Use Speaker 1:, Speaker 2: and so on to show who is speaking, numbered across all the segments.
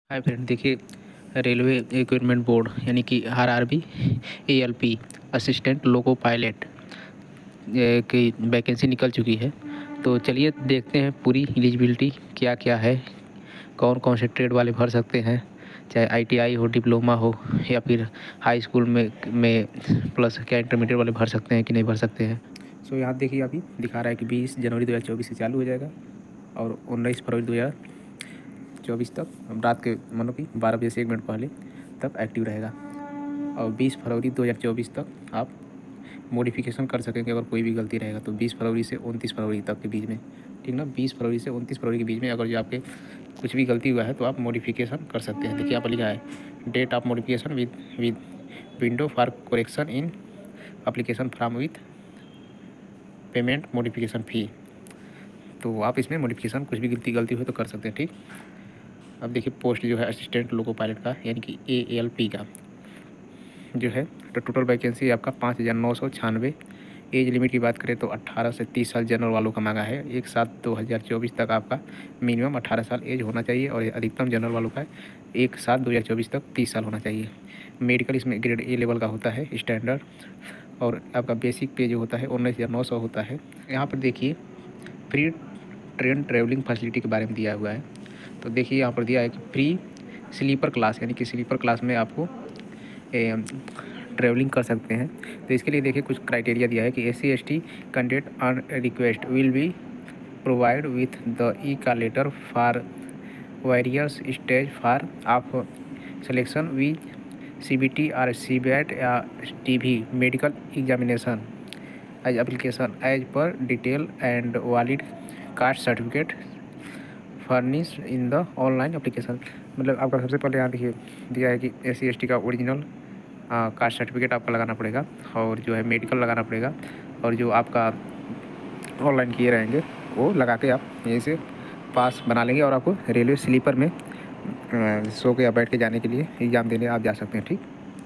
Speaker 1: हाय friend, देखिए railway equipment board यानी कि RRB ALP assistant loco pilot की वैकेंसी निकल चुकी है। तो चलिए देखते हैं पूरी एलिजिबिलिटी क्या क्या है, कौन कौन से ट्रेड वाले भर सकते हैं, चाहे आईटीआई हो, डिप्लोमा हो या फिर हाई स्कूल में प्लस क्या इंटरमीडिएट वाले भर सकते हैं कि नहीं भर सकते हैं। सो यहाँ देखिए अभी दिखा रहा है कि 20 जनवरी 2024 से चालू हो जाएगा और 19 फरवरी 2024 तक रात के मानो कि 12 बजे से 1 मिनट पहले तक एक्टिव रहेगा और 20 फरवरी 2024 तक आप मॉडिफिकेशन कर सकेंगे। अगर कोई भी गलती रहेगा तो 20 फरवरी से 29 फरवरी तक के बीच में, ठीक ना, 20 फरवरी से 29 फरवरी के बीच में अगर जो आपके कुछ भी गलती हुआ है तो आप मॉडिफिकेशन कर सकते हैं। देखिए यहाँ पर लिखा है date of modification with window for correction in application from with payment modification fee. तो आप इसमें मॉडिफिकेशन कुछ भी गलती हो तो कर सकते हैं, ठीक। अब देखिए पोस्ट जो है असिस्टेंट लोको पायलट का यानी कि एएलपी का जो है, तो टोटल वैकेंसी आपका 5,996। एज लिमिट की बात करें तो 18 से 30 साल जनरल वालों का मांगा है। 1/7/2024 तक आपका मिनिमम 18 साल एज होना चाहिए और अधिकतम जनरल वालों का 1/7/2024 तक 30 साल होना चाहिए। मेडिकल इसमें ग्रेड ए लेवल का होता है स्टैंडर्ड, और आपका बेसिक पे जो होता है 19,900 होता है। यहाँ पर देखिए फ्री ट्रेन ट्रेवलिंग फैसिलिटी के बारे में दिया हुआ है। तो देखिए यहाँ पर दिया है कि फ्री स्लीपर क्लास यानी कि स्लीपर क्लास में आपको ट्रैवलिंग कर सकते हैं। तो इसके लिए देखिए कुछ क्राइटेरिया दिया है कि SC/ST candidate on request will be provide with the E का letter for various stage for of selection with CBT और CBAT या TV medical examination as application as per detail and valid caste certificate furnish in the online application. मतलब आपका सबसे पहले यहाँ देखिए दिया है कि SC/ST का ओरिजिनल कास्ट सर्टिफिकेट आपका लगाना पड़ेगा और जो है मेडिकल लगाना पड़ेगा, और जो आपका ऑनलाइन किए रहेंगे वो लगा के आप यहीं से पास बना लेंगे और आपको रेलवे स्लीपर में सो के या बैठ के जाने के लिए एग्ज़ाम देने आप जा सकते हैं, ठीक।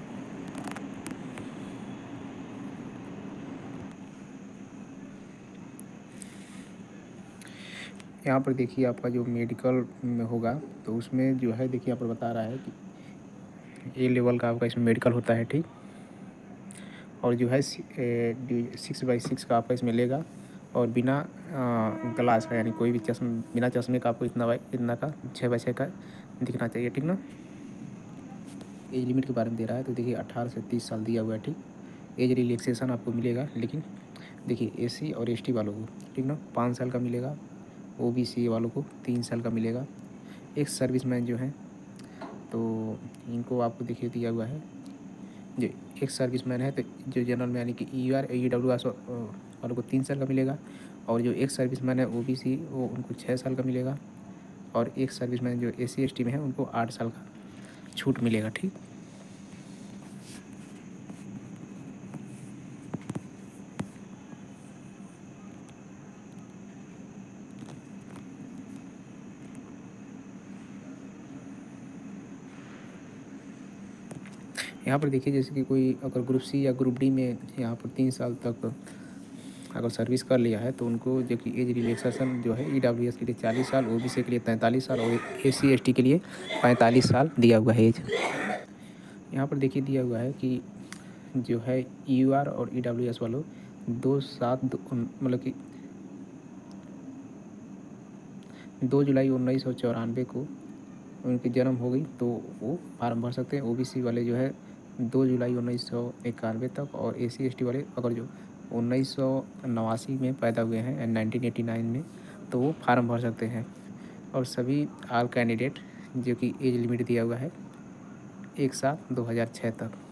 Speaker 1: यहाँ पर देखिए आपका जो मेडिकल में होगा तो उसमें जो है देखिए यहाँ पर बता रहा है कि ए लेवल का आपका इसमें मेडिकल होता है, ठीक। और जो है 6/6 का आपका इसमें लेगा और बिना ग्लास का यानी कोई भी बिना चश्मे का आपको इतना का 6/6 का दिखना चाहिए, ठीक ना। एज लिमिट के बारे में दे रहा है तो देखिए 18 से 30 साल दिया हुआ है, ठीक। एज रिलैक्सेशन आपको मिलेगा, लेकिन देखिए SC और ST वालों को, ठीक ना, 5 साल का मिलेगा। OBC वालों को 3 साल का मिलेगा। एक सर्विसमैन जो है तो इनको आपको देखिए दिया हुआ है, जो एक सर्विसमैन है तो जो जनरल में यानी कि ER EWS वालों को 3 साल का मिलेगा, और जो एक सर्विसमैन है OBC वो उनको 6 साल का मिलेगा, और एक सर्विसमैन जो SC/ST में है उनको 8 साल का छूट मिलेगा, ठीक। यहाँ पर देखिए जैसे कि कोई अगर ग्रुप C या ग्रुप D में यहाँ पर 3 साल तक अगर सर्विस कर लिया है तो उनको जो कि एज रिलैक्सेशन जो है EWS के लिए 40 साल, OBC के लिए 43 साल और SC/ST के लिए 45 साल दिया हुआ है एज। यहाँ पर देखिए दिया हुआ है कि जो है UR और EWS वालों मतलब कि 2 जुलाई 1994 को उनकी जन्म हो गई तो वो फार्म भर सकते हैं। OBC वाले जो है 2 जुलाई 1991 तक, और SC/ST वाले अगर जो 1989 में पैदा हुए हैं 1989 में तो वो फार्म भर सकते हैं। और सभी आल कैंडिडेट जो कि एज लिमिट दिया हुआ है 1/7/2006 तक।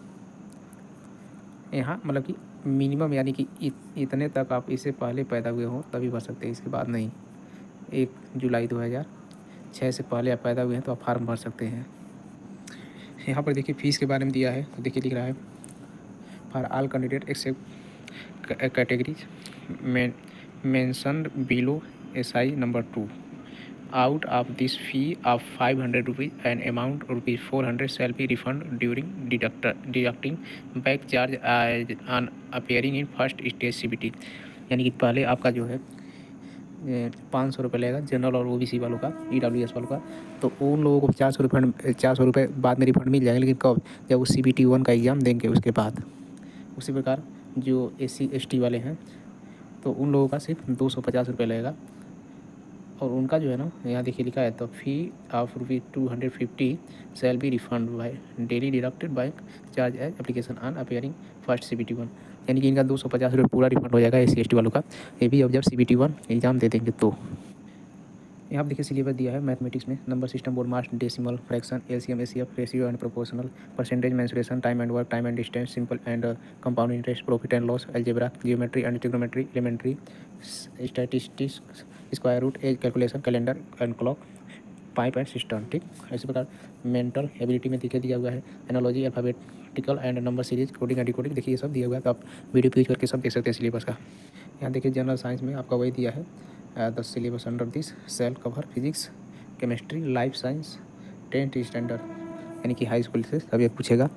Speaker 1: यहाँ मतलब कि मिनिमम यानी कि इतने तक आप इससे पहले पैदा हुए हों तभी भर सकते हैं, इसके बाद नहीं। 1 जुलाई 2006 से पहले आप पैदा हुए हैं तो आप फार्म भर सकते हैं। यहाँ पर देखिए फ़ीस के बारे में दिया है तो देखिए लिख रहा है for all candidate except categories mentioned below SI number 2 out of this fee of 500 rupees an amount rupees 400 shall be refunded during deducting back charge as on appearing in first stage CBT। यानी कि पहले आपका जो है ₹500 लगेगा general और OBC वालों का, ईडब्ल्यूएस वालों का। तो उन लोगों को ₹400 बाद में रिफंड मिल जाएगा, लेकिन कब? जब वो CBT 1 का एग्ज़ाम देंगे उसके बाद। उसी प्रकार जो SC ST वाले हैं तो उन लोगों का सिर्फ ₹250 लगेगा। और उनका जो है ना, यहाँ देखिए लिखा है, तो fee of ₹250 shall be refund by daily deducted by charge as application on appearing first CBT 1। यानी कि इनका ₹250 पूरा रिफंड हो जाएगा SC ST वालों का, ये भी अब जब CBT 1 एग्ज़ाम दे देंगे तो। यहाँ पे देखिए सिलेबस दिया है मैथमेटिक्स में, number system, BODMAS, decimal, fraction, LCM ACF, ratio and proportional, percentage, mensuration, time and work, time and distance, simple and compound interest, profit and loss, algebra, geometry and trigonometry, elementary statistics, square root, as calculation, calendar and clock, pipe and system. ठीक, इसी प्रकार mental ability में देखिए दिया हुआ है analogy, alphabetical and number series, coding and decoding, देखिए ये सब दिया हुआ है, तो आप वीडियो पे यूज करके सब देख सकते हैं सिलेबस का। यहाँ देखिए जनरल साइंस में आपका वही दिया है, the syllabus under this shall cover physics, chemistry, life science, 10th standard यानी कि हाई स्कूल से सभी पूछेगा।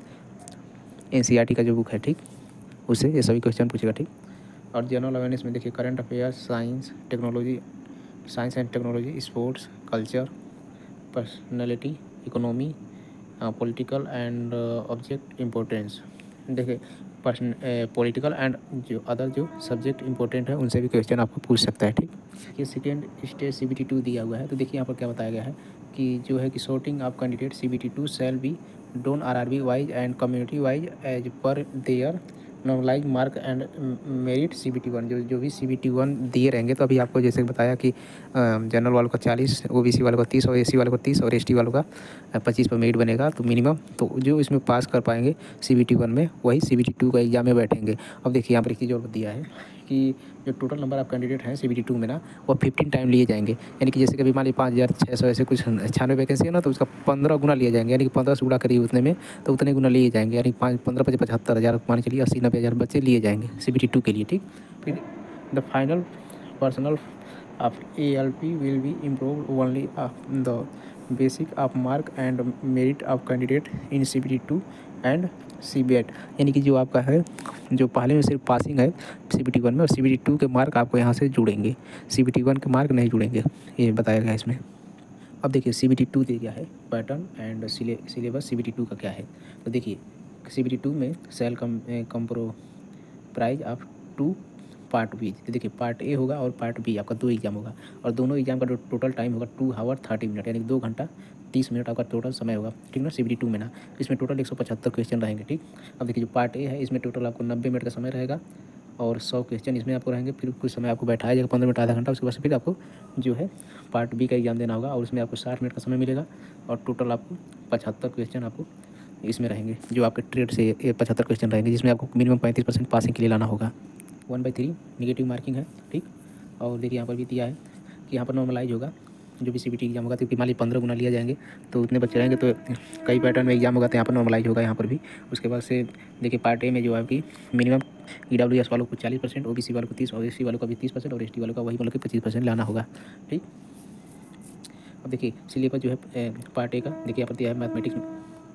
Speaker 1: NCERT का जो बुक है, ठीक, उससे ये सभी क्वेश्चन पूछेगा। ठीक, और जनरल अवेयरनेस में देखिए current affairs, science technology, science and technology, sports, culture, personality, economy, political and object importance. देखिए पॉलिटिकल एंड जो अदर जो सब्जेक्ट इंपॉर्टेंट है उनसे भी क्वेश्चन आपको पूछ सकता है। ठीक, ये सेकेंड स्टेज CBT 2 दिया हुआ है, तो देखिए यहाँ पर क्या बताया गया है कि जो है कि sorting of candidate CBT 2 shall be done RRB wise and community wise as per their normalise mark and merit CBT 1। जो भी CBT 1 दिए रहेंगे, तो अभी आपको जैसे बताया कि जनरल वालों का 40, OBC वालों का 30 और SC वालों का 30 और ST वालों का 25 पर मेरिट बनेगा, तो मिनिमम तो जो इसमें पास कर पाएंगे CBT 1 में वही CBT 2 का एग्जाम में बैठेंगे। अब देखिए यहाँ पर एक चीज़ और दिया है कि जो टोटल नंबर ऑफ कैंडिडेट हैं CBT 2 में ना, वो 15 टाइम लिए जाएंगे। यानी कि जैसे कभी मान लीजिए 5600 ऐसे कुछ 96 वैकेंसी है ना, तो उसका 15 गुना लिए जाएंगे, यानी कि 15 से गुणा करिए उतने में, तो उतने गुना लिए जाएंगे, यानी 15 5 75,000 मान चलिए 80-90,000 बच्चे लिए जाएंगे CBT 2 के लिए। ठीक, फिर the final personal of ALP will be improve only the basic of mark and merit of candidate in CBT 2 and CBET। यानी कि जो आपका है, जो पहले में सिर्फ पासिंग है CBT 1 में, और CBT 2 के मार्क आपको यहाँ से जुड़ेंगे, CBT 1 के मार्क नहीं जुड़ेंगे, ये बताया गया है इसमें। अब देखिए CBT 2 दे गया है पैटर्न एंड सिलेबस CBT 2 का क्या है। तो देखिए CBT 2 में shall comprise of 2 part B. देखिए पार्ट ए होगा और पार्ट बी, आपका 2 एग्जाम होगा, और दोनों एग्जाम का टोटल टाइम होगा 2 आवर 30 मिनट, यानी 2 घंटा 30 मिनट आपका टोटल समय होगा। ठीक ना, CBT 2 में ना, इसमें टोटल 175 क्वेश्चन रहेंगे। ठीक, अब देखिए जो पार्ट ए है इसमें टोटल आपको 90 मिनट का समय रहेगा, और 100 क्वेश्चन इसमें आपको रहेंगे। फिर कुछ समय आपको बैठाया जाएगा 15 मिनट आधा घंटा, उसके बाद से फिर आपको जो है पार्ट बी का एग्जाम देना होगा, और उसमें आपको 60 मिनट का समय मिलेगा, और टोटल आपको 75 क्वेश्चन आपको इसमें रहेंगे, जो आपके ट्रेड से 75 क्वेश्चन रहेंगे, जिसमें आपको मिनिमम 35% पासिंग के लिए लाना होगा। 1/3 नेगेटिव मार्किंग है। ठीक, और देखिए यहाँ पर भी दिया है कि यहाँ पर नॉर्मलाइज होगा जो भी CBT एग्जाम होगा, क्योंकि मान लीजिए 15 गुना लिया जाएंगे तो उतने बच्चे रहेंगे, तो कई पैटर्न में एग्जाम होगा, तो यहाँ पर नॉर्मलाइज होगा यहाँ पर भी। उसके बाद से देखिए पार्ट ए में जो है कि मिनिमम EWS वालों को 40%, OBC वालों को 30 और SC वालों का भी 30% और ST वालों का वही मतलब कि 25% लाना होगा। ठीक, अब देखिए सिलेबस जो है पार्ट ए का, देखिए यहाँ पर दिया है मैथमेटिक्स में।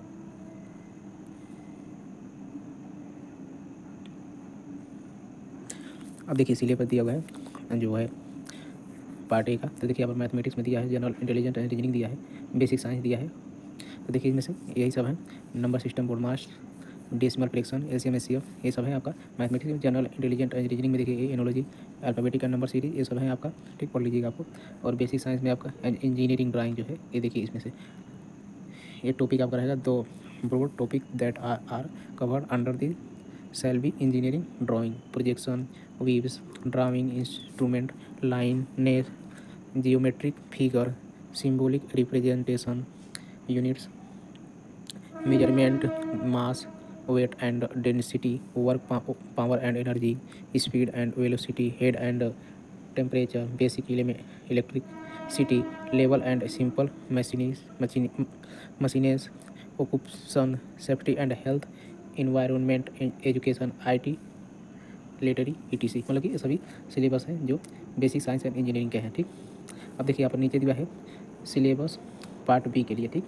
Speaker 1: अब देखिए सिलेबस दिया हुआ है जो है पार्ट ए का, तो देखिए यहाँ पर मैथमेटिक्स में दिया है, जनरल इंटेलिजेंट एंड रीजनिंग दिया है, बेसिक साइंस दिया है। तो देखिए इनमें से यही सब है, number system, BODMAS, decimal, fraction, LCM ACF, ये सब है आपका मैथमेटिक्स में। जनरल इंटेलिजेंट एंड रीजनिंग में देखिए analogy, alphabetic and number series, ये सब है आपका। ठीक, पढ़ लीजिएगा आपको। और बेसिक साइंस में आपका इंजीनियरिंग ड्राइंग जो है, ये देखिए इसमें से ये टॉपिक आपका रहेगा, 2 broad topic that are covered under the shall be engineering drawing, projection, waves, drawing instrument, line, nail, geometric figure, symbolic representation, units, measurement, mass, weight and density, work power and energy, speed and velocity, head and temperature, basic electricity, level and simple machines, occupation, safety and health, environment, education, IT, लेटरी ETC, मतलब कि ये सभी syllabus हैं जो basic science and engineering के हैं। ठीक, अब देखिए यहाँ पर नीचे दिया है सिलेबस पार्ट बी के लिए। ठीक,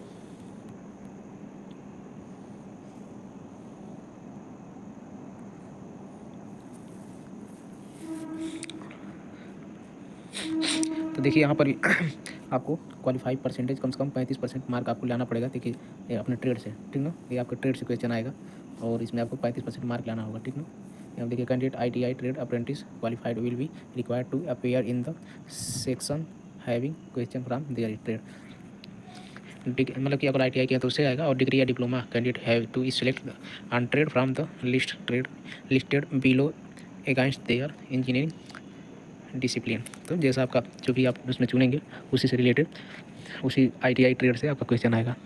Speaker 1: देखिए यहाँ पर भी आपको क्वालिफाई परसेंटेज कम से कम 35% मार्क आपको लाना पड़ेगा। देखिए ये अपने ट्रेड से, ठीक ना, ये आपका ट्रेड से क्वेश्चन आएगा और इसमें आपको 35% मार्क लाना होगा, ठीक ना। यहाँ देखिए candidate ITI trade apprentice qualified will be required to appear in the section having question from their trade. मतलब कि अगर ITI किया तो उससे आएगा, और डिग्री या diploma candidate have to select on trade from the list trade listed below against their engineering discipline. तो जैसा आपका जो भी आप उसमें चुनेंगे उसी से रिलेटेड, उसी ITI ट्रेड से आपका क्वेश्चन आएगा।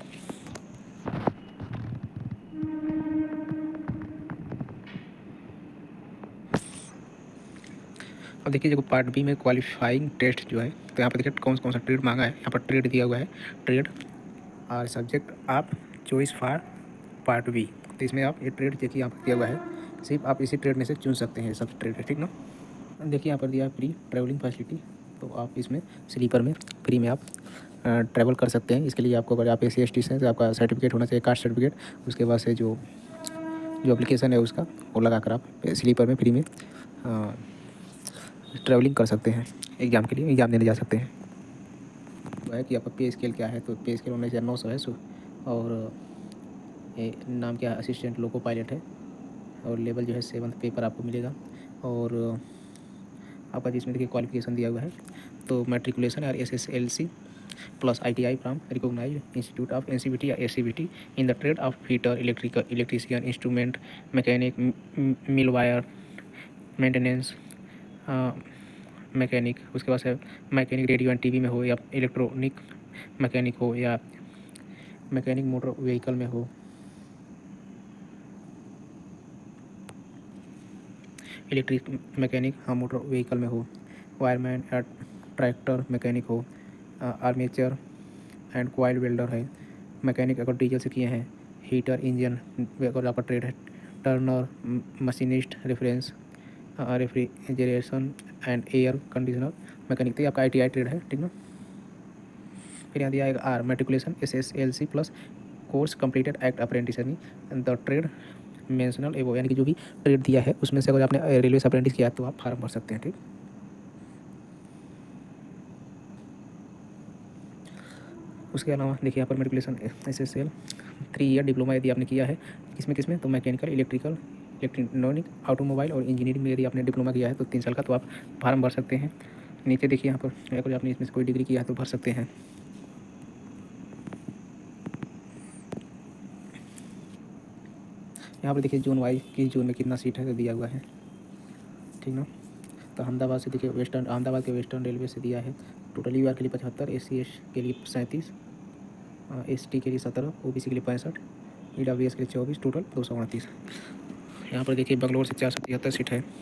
Speaker 1: अब देखिए जो पार्ट बी में क्वालिफाइंग टेस्ट जो है, तो यहाँ पर देखिए कौन सा ट्रेड मांगा है। यहाँ पर ट्रेड दिया हुआ है, ट्रेड और सब्जेक्ट आप चॉइस फॉर पार्ट बी। तो इसमें आप ये ट्रेड देखिए यहाँ पर दिया हुआ है, सिर्फ आप इसी ट्रेड में से चुन सकते हैं सब ट्रेड है, ठीक ना। देखिए यहाँ पर दिया है फ्री ट्रैवलिंग फैसिलिटी, तो आप इसमें स्लीपर में फ्री में आप ट्रैवल कर सकते हैं। इसके लिए आपको, अगर आप SC ST से तो आपका सर्टिफिकेट होना चाहिए, कास्ट सर्टिफिकेट। उसके बाद से जो एप्लीकेशन है उसका वो लगा कर आप स्लीपर में फ्री में ट्रैवलिंग कर सकते हैं, एग्ज़ाम के लिए एग्ज़ाम देने जा सकते हैं। तो है कि आपका पे स्केल क्या है, तो पे स्केल 19,900 है। और ये नाम क्या है, असिस्टेंट लोको पायलट है, और लेवल जो है 7th पेपर आपको मिलेगा। और आपका जिसमें देखिए क्वालिफिकेशन दिया हुआ है, तो मैट्रिकुलेशन और SSLC plus ITI from recognised institute of NCVT या SCVT in the trade of fitter, electrician, instrument mechanic, millwright maintenance mechanic. उसके बाद से मैकेनिक रेडियो एंड TV में हो, या इलेक्ट्रॉनिक मैकेनिक हो, या मैकेनिक मोटर व्हीकल में हो, इलेक्ट्रिक मैकेनिक हाँ मोटर व्हीकल में हो, वायरमैन या ट्रैक्टर मैकेनिक हो, आर्मेचर एंड कॉइल वेल्डर है, मैकेनिक अगर डीजल से किए हैं, हीटर इंजन अगर आपका ट्रेड है, turner machinist, refrigeration and air conditioner mechanic. तो ये आपका ITI ट्रेड है, ठीक ना। फिर यहाँ दिया है R matriculation SSLC plus course completed act apprentice, यानी द ट्रेड मेंशनल एबो, यानी कि जो भी ट्रेड दिया है उसमें से अगर आपने रेलवे से अप्रेंटिस किया तो आप फार्म भर सकते हैं, ठीक। उसके अलावा देखिए यहाँ पर मेट्रिकुलेशन SSL 3 ईयर डिप्लोमा यदि आपने किया है किसमें तो मैकेनिकल, इलेक्ट्रिकल, इलेक्ट्रॉनिक, ऑटोमोबाइल और इंजीनियरिंग में यदि आपने डिप्लोमा किया है तो 3 साल का, तो आप फार्म भर सकते हैं। नीचे देखिए यहाँ पर अगर आपने इसमें से कोई डिग्री किया है तो भर सकते हैं। यहाँ पर देखिए जोन वाइज किस जोन में कितना सीट है तो दिया हुआ है, ठीक ना। तो अहमदाबाद से देखिए अहमदाबाद के वेस्टर्न रेलवे से दिया है टोटल UR के लिए 75, SC के लिए 37, ST के लिए 17, OBC के लिए 65, EWS के लिए 24, टोटल 238। यहाँ पर देखिए बेंगलोर से 473 सीट है,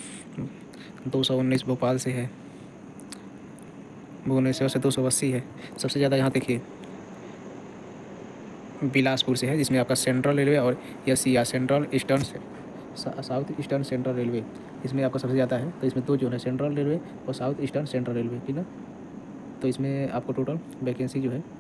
Speaker 1: 219 भोपाल से है, भुवनेश्वर से 280 है। सबसे ज़्यादा यहाँ देखिए बिलासपुर से है, जिसमें आपका सेंट्रल रेलवे और SC या central eastern south eastern central railway, इसमें आपका सबसे ज़्यादा है। तो इसमें 2 जोन है, सेंट्रल रेलवे और साउथ ईस्टर्न सेंट्रल रेलवे, ठीक ना। तो इसमें आपको टोटल वैकेंसी जो है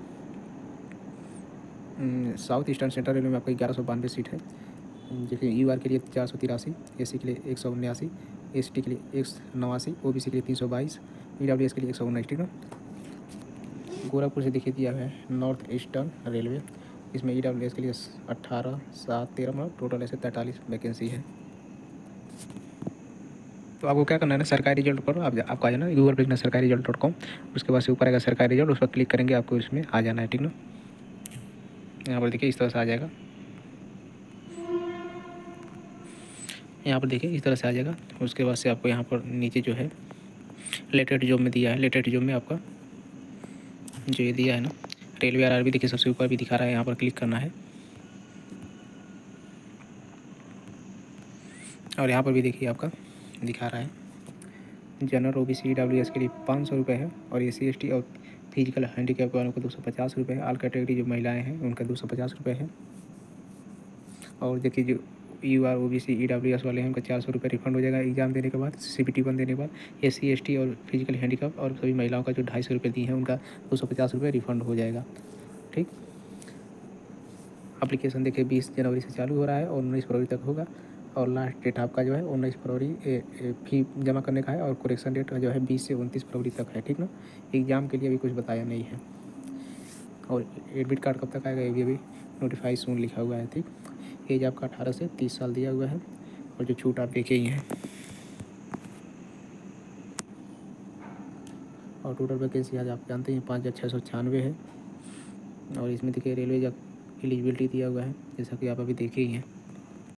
Speaker 1: साउथ ईस्टर्न सेंट्रल रेलवे में आपका 1192 सीट है। जैसे UR के लिए 483, SC के लिए 179, ST के लिए 189, OBC के लिए 322, EWS के लिए 119, ठीक है। गोरखपुर से देखिए दिया है नॉर्थ ईस्टर्न रेलवे, इसमें EWS के लिए 18, 7, 13 मतलब टोटल ऐसे 43 वैकेंसी है। तो आपको क्या करना है ना, सरकारी रिजल्ट पर आपको आ जाना है गूगल पे लिखना सरकारीरिजल्ट.com, उसके बाद से ऊपर आएगा सरकारी रिजल्ट, उस पर क्लिक करेंगे आपको इसमें आ जाना है, ठीक ना। यहाँ पर देखिए इस तरह से आ जाएगा, यहाँ पर देखिए इस तरह से आ जाएगा। उसके बाद से आपको यहाँ पर नीचे जो है लेटेस्ट जॉब में दिया है, लेटेस्ट जॉब में आपका जो ये दिया है ना रेलवे RRB देखिए सबसे ऊपर भी दिखा रहा है, यहाँ पर क्लिक करना है। और यहाँ पर भी देखिए आपका दिखा रहा है जनरल OBC EWS के लिए 500 रुपये है, और SC ST और फिजिकल हैंडीकैप वालों को 250 रुपये है। ऑल कैटेगरी जो महिलाएं हैं उनका 250 रुपये है। और देखिए जो UR OBC EWS वाले हैं उनका 400 रुपये रिफंड हो जाएगा एग्ज़ाम देने के बाद, CBT 1 देने के बाद। SC ST और फिजिकल हैंडीकैप और सभी महिलाओं का जो 250 रुपये दी है उनका 250 रुपये रिफंड हो जाएगा, ठीक। एप्लीकेशन देखिए 20 जनवरी से चालू हो रहा है और 19 फरवरी तक होगा। और लास्ट डेट आपका जो है 19 फरवरी फी जमा करने का है, और करेक्शन डेट जो है 20 से 29 फरवरी तक है, ठीक ना। एग्ज़ाम के लिए अभी कुछ बताया नहीं है। और एडमिट कार्ड कब तक आएगा ये भी अभी नोटिफाई सून लिखा हुआ है, ठीक। एज आपका 18 से 30 साल दिया हुआ है, और जो छूट आप देखे ही हैं। और टोटल वैकेंसी आज आप जानते हैं 5,696 है। और इसमें देखिए रेलवे एलिजिबिलिटी दिया हुआ है, जैसा कि आप अभी देखे ही हैं।